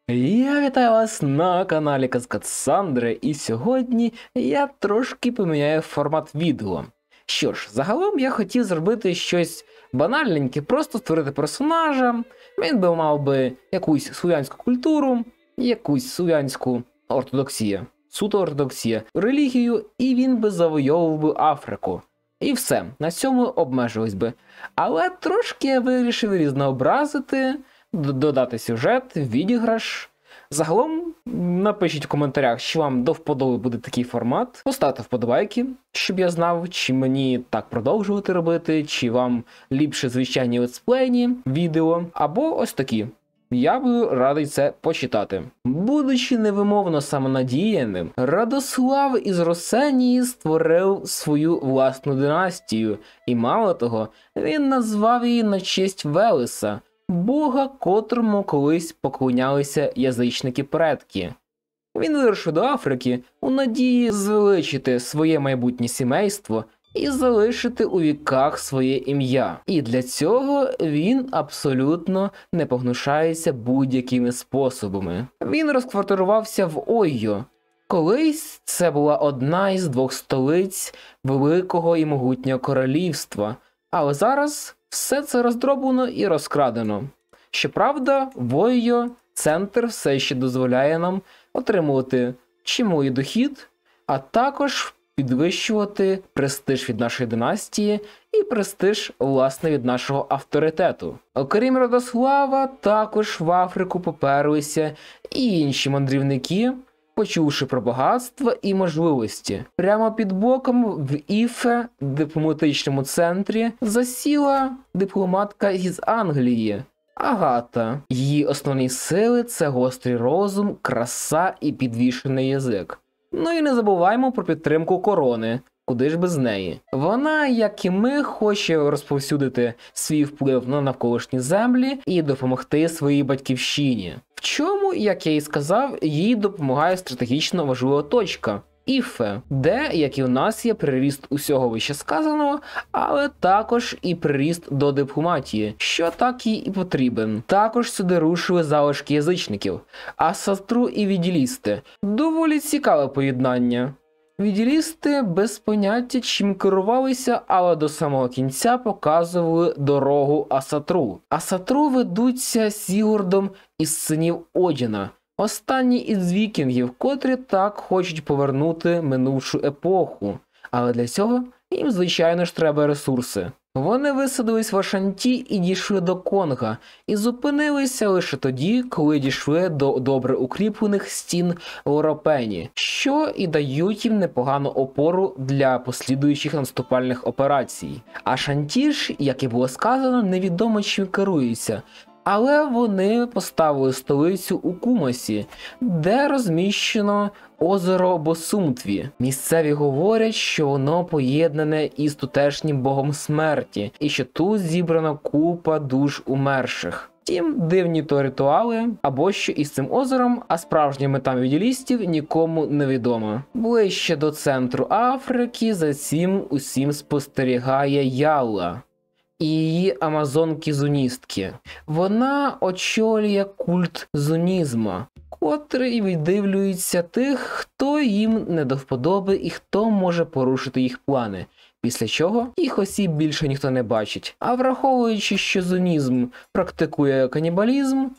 Я вітаю вас на каналі Каскадсандри, і сьогодні я трошки поміняю формат відео. Що ж, загалом я хотів зробити щось банальненьке, просто створити персонажа, він би мав би якусь слов'янську культуру, якусь слов'янську ортодоксію, суто ортодоксія, релігію, і він би завойовував би Африку. І все, на цьому обмежувались би. Але трошки я вирішив різнообразити, додати сюжет, відіграш. Загалом напишіть в коментарях, чи вам до вподоби буде такий формат. Поставте вподобайки, щоб я знав, чи мені так продовжувати робити, чи вам ліпше звичайні летсплейні відео, або ось такі. Я би радий це почитати. Будучи невимовно самонадіяним, Радослав із Росенії створив свою власну династію, і мало того, він назвав її на честь Велеса, бога, котрому колись поклонялися язичники-предки. Він вирушив до Африки у надії звеличити своє майбутнє сімейство і залишити у віках своє ім'я. І для цього він абсолютно не погнушається будь-якими способами. Він розквартирувався в Ойо. Колись це була одна із двох столиць великого і могутнього королівства, але зараз все це роздроблено і розкрадено. Щоправда, в Ойо центр все ще дозволяє нам отримувати чималий дохід, а також підвищувати престиж від нашої династії і престиж, власне, від нашого авторитету. Окрім Радослава, також в Африку поперлися і інші мандрівники, почувши про багатства і можливості. Прямо під боком в Іфе, дипломатичному центрі, засіла дипломатка із Англії – Агата. Її основні сили – це гострий розум, краса і підвішений язик. Ну і не забуваємо про підтримку корони, куди ж без неї. Вона, як і ми, хоче розповсюдити свій вплив на навколишні землі і допомогти своїй батьківщині. В чому, як я і сказав, їй допомагає стратегічно важлива точка – Іфе, де, як і у нас, є приріст усього вищесказаного, але також і приріст до дипломатії, що так їй і потрібен. Також сюди рушили залишки язичників, Асатру і віділісти. Доволі цікаве поєднання. Віділісти без поняття чим керувалися, але до самого кінця показували дорогу Асатру. Асатру ведуться Сігурдом із синів Одіна, останні із вікінгів, котрі так хочуть повернути минувшу епоху. Але для цього їм, звичайно ж, треба ресурси. Вони висадились в Ашанті і дійшли до Конга, і зупинилися лише тоді, коли дійшли до добре укріплених стін Лоропені, що і дають їм непогану опору для послідуючих наступальних операцій. Ашанті ж, як і було сказано, невідомо чим керується, але вони поставили столицю у Кумасі, де розміщено озеро Босумтві. Місцеві говорять, що воно поєднане із тутешнім богом смерті, і що тут зібрана купа душ умерших. Втім, дивні то ритуали, або що із цим озером, а справжня мета віділістів нікому не відома. Ближче до центру Африки за цим усім спостерігає Ялла і її амазонки-зуністки. Вона очолює культ зунізма, котрий віддивлюється тих, хто їм не до вподоби і хто може порушити їх плани, після чого їх осіб більше ніхто не бачить. А враховуючи, що зунізм практикує канібалізм,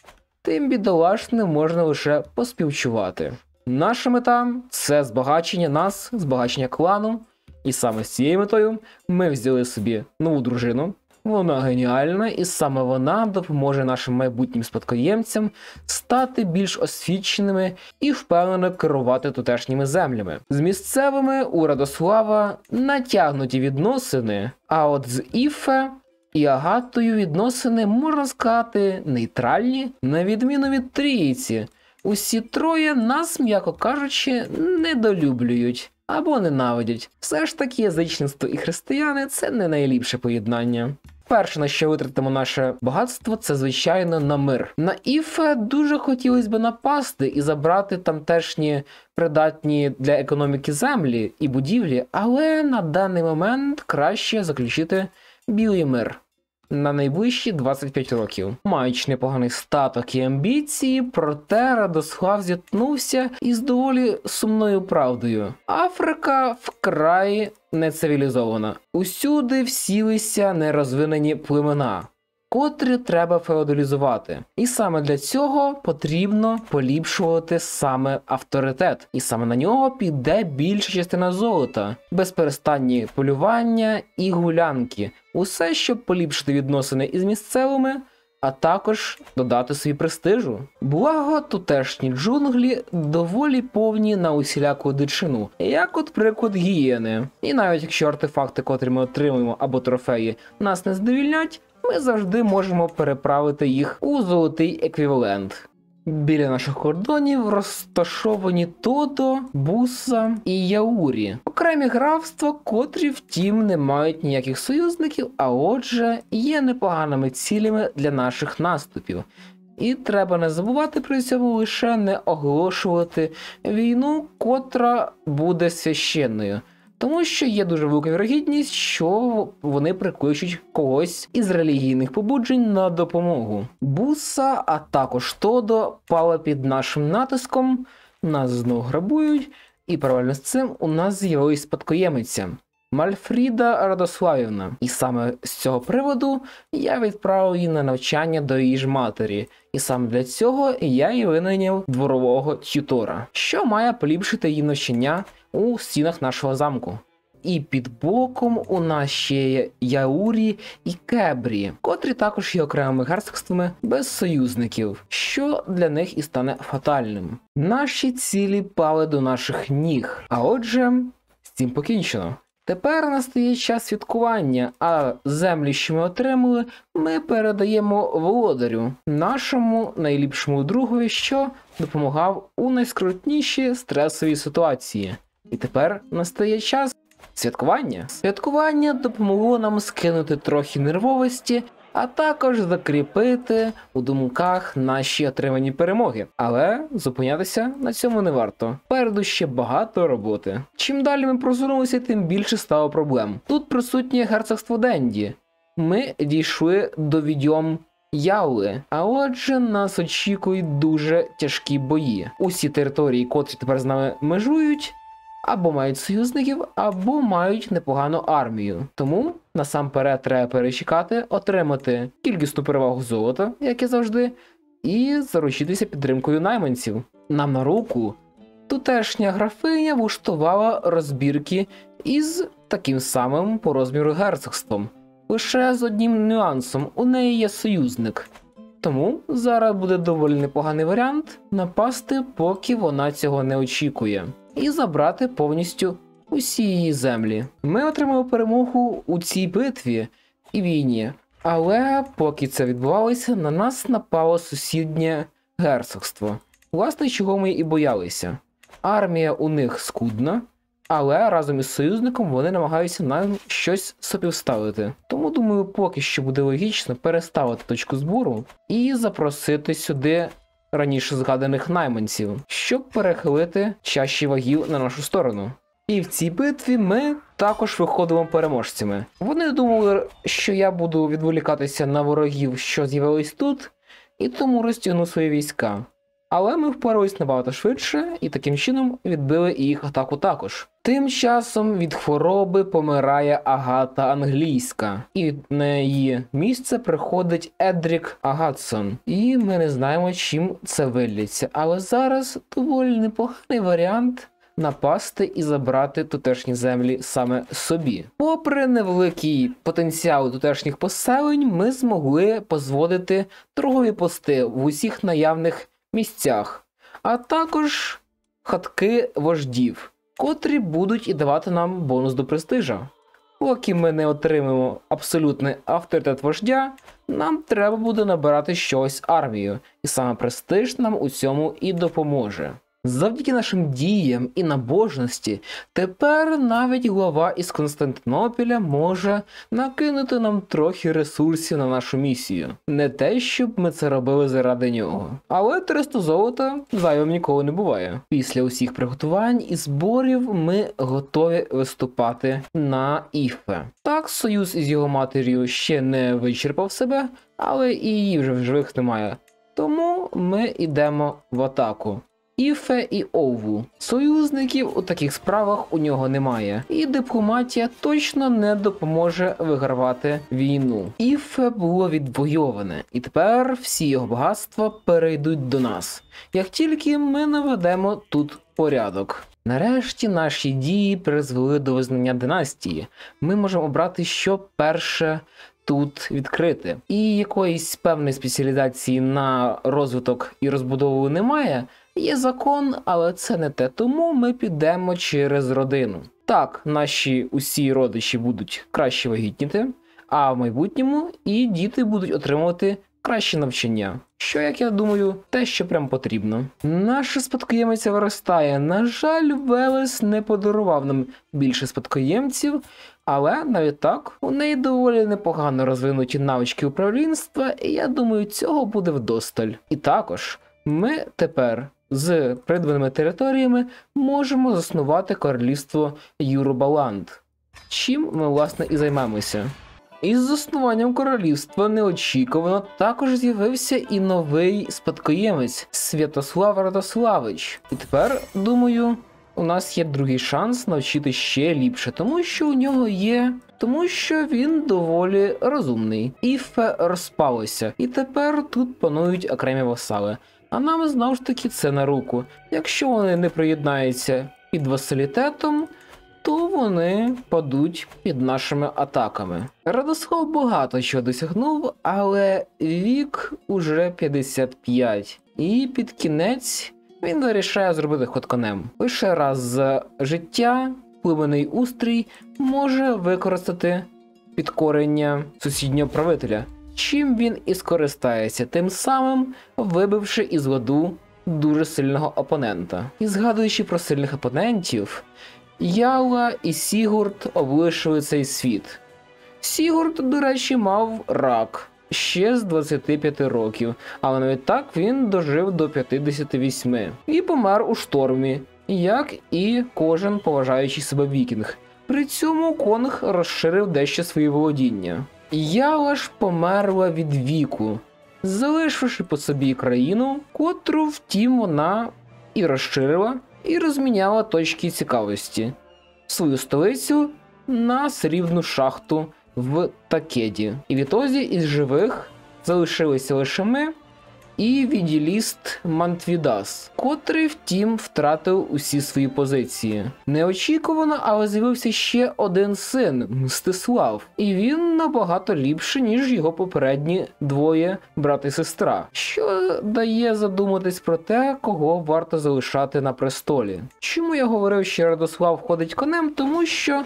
тим бідолашним можна лише поспівчувати. Наша мета – це збагачення нас, збагачення клану. І саме з цією метою ми взяли собі нову дружину. Вона геніальна, і саме вона допоможе нашим майбутнім спадкоємцям стати більш освіченими і впевнено керувати тутешніми землями. З місцевими у Радослава натягнуті відносини, а от з Іфе і Агатою відносини, можна сказати, нейтральні, на відміну від трійці. Усі троє нас, м'яко кажучи, недолюблюють або ненавидять. Все ж таки язичництво і християни – це не найліпше поєднання. Перше, на що витратимо наше багатство, це, звичайно, на мир. На Іфе дуже хотілося б напасти і забрати тамтешні придатні для економіки землі і будівлі, але на даний момент краще заключити білий мир. на найближчі 25 років. Маючи непоганий статок і амбіції, проте Радослав зіткнувся із доволі сумною правдою. Африка вкрай нецивілізована. Усюди всілися нерозвинені племена, котрі треба феодалізувати. І саме для цього потрібно поліпшувати саме авторитет. І саме на нього піде більша частина золота. Безперестанні полювання і гулянки. Усе, щоб поліпшити відносини із місцевими, а також додати собі престижу. Благо, тутешні джунглі доволі повні на усіляку дичину, як от приклад гієни. І навіть якщо артефакти, котрі ми отримуємо, або трофеї, нас не задовільнять, ми завжди можемо переправити їх у золотий еквівалент. Біля наших кордонів розташовані Тодо, Буса і Яурі. Окремі графства, котрі, втім, не мають ніяких союзників, а отже, є непоганими цілями для наших наступів. І треба не забувати при цьому лише не оголошувати війну, котра буде священною. Тому що є дуже велика вірогідність, що вони прикличуть когось із релігійних побуджень на допомогу. Буса, а також Тодо пали під нашим натиском, нас знову грабують, і паралельно з цим у нас з'явилась спадкоємиця Мальфріда Радославівна. І саме з цього приводу я відправив її на навчання до її ж матері. І саме для цього я їй винайняв дворового тютора, що має поліпшити її навчання у стінах нашого замку. І під боком у нас ще є Яурі і Кебрі, котрі також є окремими герцогствами без союзників, що для них і стане фатальним. Наші цілі пали до наших ніг, а отже, з цим покінчено. Тепер настає час святкування, а землі, що ми отримали, ми передаємо володарю, нашому найліпшому другові, що допомагав у найскрутніші стресові ситуації. І тепер настає час святкування. Святкування допомогло нам скинути трохи нервовості, а також закріпити у думках наші отримані перемоги. Але зупинятися на цьому не варто. Попереду ще багато роботи. Чим далі ми просунулися, тим більше стало проблем. Тут присутнє герцогство Денді. Ми дійшли до відьом Яули, а отже нас очікують дуже тяжкі бої. Усі території, котрі тепер з нами межують, або мають союзників, або мають непогану армію. Тому насамперед треба перечекати, отримати кількісну перевагу золота, як і завжди, і заручитися підтримкою найманців. Нам на руку тутешня графиня влаштувала розбірки із таким самим по розміру герцогством. Лише з одним нюансом – у неї є союзник. Тому зараз буде доволі непоганий варіант напасти, поки вона цього не очікує, і забрати повністю усі її землі. Ми отримали перемогу у цій битві і війні, але поки це відбувалося, на нас напало сусіднє герцогство. Власне, чого ми і боялися. Армія у них скудна, але разом із союзником вони намагаються нам щось сопівставити. Тому, думаю, поки що буде логічно переставити точку збору і запросити сюди раніше згаданих найманців, щоб перехилити чаші вагів на нашу сторону. І в цій битві ми також виходимо переможцями. Вони думали, що я буду відволікатися на ворогів, що з'явились тут, і тому розтягну свої війська. Але ми впоралися набагато швидше і таким чином відбили і їх атаку також. Тим часом від хвороби помирає Агата Англійська, і на її місце приходить Едрік Агатсон. І ми не знаємо, чим це виліться. Але зараз доволі непоганий варіант напасти і забрати тутешні землі саме собі. Попри невеликий потенціал тутешніх поселень, ми змогли позводити торгові пости в усіх наявних місцях, а також хатки вождів, котрі будуть і давати нам бонус до престижа. Поки ми не отримаємо абсолютний авторитет вождя, нам треба буде набирати щось армію, і саме престиж нам у цьому і допоможе. Завдяки нашим діям і набожності, тепер навіть глава із Константинопіля може накинути нам трохи ресурсів на нашу місію. Не те, щоб ми це робили заради нього. Але 300 золота зайвим ніколи не буває. Після усіх приготувань і зборів ми готові виступати на Іфе. Так, союз із його матір'ю ще не вичерпав себе, але і її вже в живих немає. Тому ми йдемо в атаку. Іфе і Ову. Союзників у таких справах у нього немає. І дипломатія точно не допоможе вигравати війну. Іфе було відвойоване, і тепер всі його багатства перейдуть до нас, як тільки ми наведемо тут порядок. Нарешті наші дії призвели до визнання династії. Ми можемо обрати, що перше тут відкрити. І якоїсь певної спеціалізації на розвиток і розбудову немає. Є закон, але це не те, тому ми підемо через родину. Так, наші усі родичі будуть краще вагітніти, а в майбутньому і діти будуть отримувати краще навчання. Що, як я думаю, те, що прям потрібно. Наша спадкоємиця виростає. На жаль, Велес не подарував нам більше спадкоємців, але навіть так, у неї доволі непогано розвинуті навички управлінства, і я думаю, цього буде вдосталь. І також ми тепер з придбаними територіями можемо заснувати королівство Юрубаланд, чим ми, власне, і займемося. Із заснуванням королівства неочікувано також з'явився і новий спадкоємець Святослав Радославич. І тепер, думаю, у нас є другий шанс навчити ще ліпше, тому що він доволі розумний. Іфе розпалося, і тепер тут панують окремі васали. А нам, знову ж таки, це на руку. Якщо вони не приєднаються під васалітетом, то вони падуть під нашими атаками. Радослав багато чого досягнув, але вік уже 55. І під кінець він вирішає зробити ход конем. Лише раз за життя племенний устрій може використати підкорення сусіднього правителя, чим він і скористається, тим самим вибивши із ладу дуже сильного опонента. І згадуючи про сильних опонентів, Яла і Сігурд облишили цей світ. Сігурд, до речі, мав рак ще з 25 років, але навіть так він дожив до 58 і помер у штормі, як і кожен поважаючий себе вікінг. При цьому Конг розширив дещо свої володіння. Яла ж померла від віку, залишивши по собі країну, котру, втім, вона і розширила, і розміняла точки цікавості. Свою столицю на срібну шахту в Такеді. І відтоді із живих залишилися лише ми і віділіст Мантвідас, котрий, втім, втратив усі свої позиції. Неочікувано, але з'явився ще один син, Мстислав, і він набагато ліпший, ніж його попередні двоє брат і сестра, що дає задуматись про те, кого варто залишати на престолі. Чому я говорив, що Радослав ходить конем? Тому що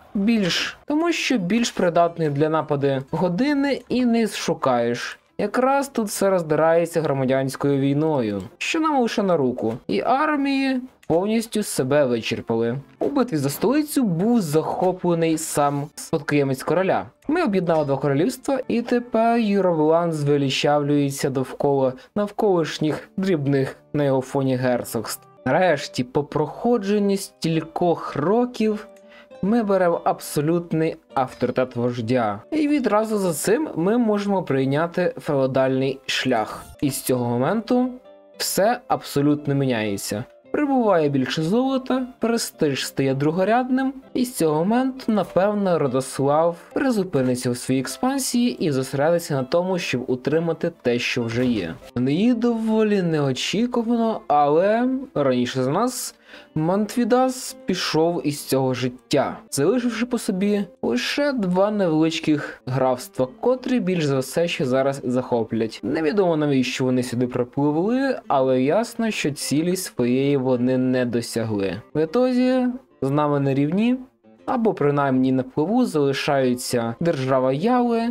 більш придатний для нападу години і не шукаєш. Якраз тут все роздирається громадянською війною, що нам лише на руку, і армії повністю себе вичерпали. У битві за столицю був захоплений сам спадкоємець короля. Ми об'єднали два королівства, і тепер Юровланд звеличавлюється довкола навколишніх дрібних на його фоні герцогств. Нарешті, по проходженні стількох років, ми беремо абсолютний авторитет вождя. І відразу за цим ми можемо прийняти феодальний шлях. І з цього моменту все абсолютно міняється. Прибуває більше золота, престиж стає другорядним, і з цього моменту, напевно, Радослав призупиниться у своїй експансії і зосередиться на тому, щоб утримати те, що вже є. І доволі неочікувано, але раніше за нас Мантвідас пішов із цього життя, залишивши по собі лише два невеличких графства, котрі більш за все ще зараз захоплять. Невідомо, навіщо вони сюди припливли, але ясно, що цілі своєї вони не досягли. В ітозі з нами на рівні, або принаймні на пливу, залишаються держава Яли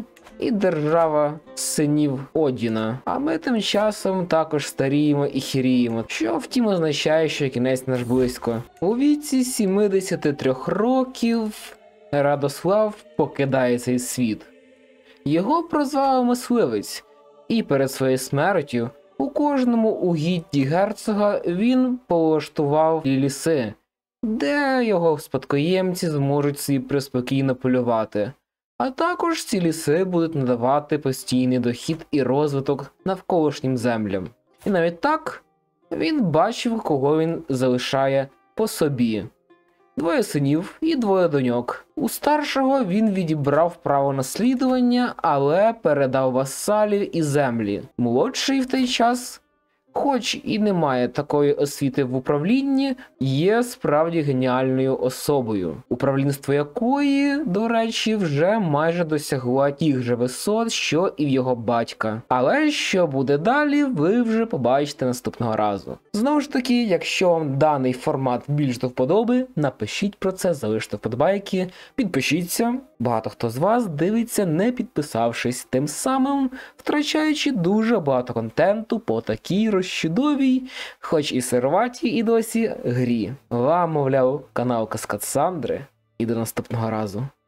і держава синів Одіна. А ми тим часом також старіємо і хіріємо, що втім означає, що кінець наш близько. У віці 73 років Радослав покидає цей світ. Його прозвали Мисливець, і перед своєю смертю у кожному угідді герцога він полаштував ліси, де його спадкоємці зможуть собі приспокійно полювати. А також ці ліси будуть надавати постійний дохід і розвиток навколишнім землям. І навіть так він бачив, кого він залишає по собі. 2 синів і 2 доньок. У старшого він відібрав право наслідування, але передав васалів і землі. Молодший в той час, хоч і не має такої освіти в управлінні, є справді геніальною особою, управлінство якої, до речі, вже майже досягло тих же висот, що і в його батька. Але що буде далі, ви вже побачите наступного разу. Знову ж таки, якщо вам даний формат більш до вподоби, напишіть про це, залиште вподобайки, підпишіться. Багато хто з вас дивиться, не підписавшись, тим самим втрачаючи дуже багато контенту по такій розчудовій, хоч і сирватій і досі, грі. Вам, мовляв, канал Каскад Сандри, і до наступного разу.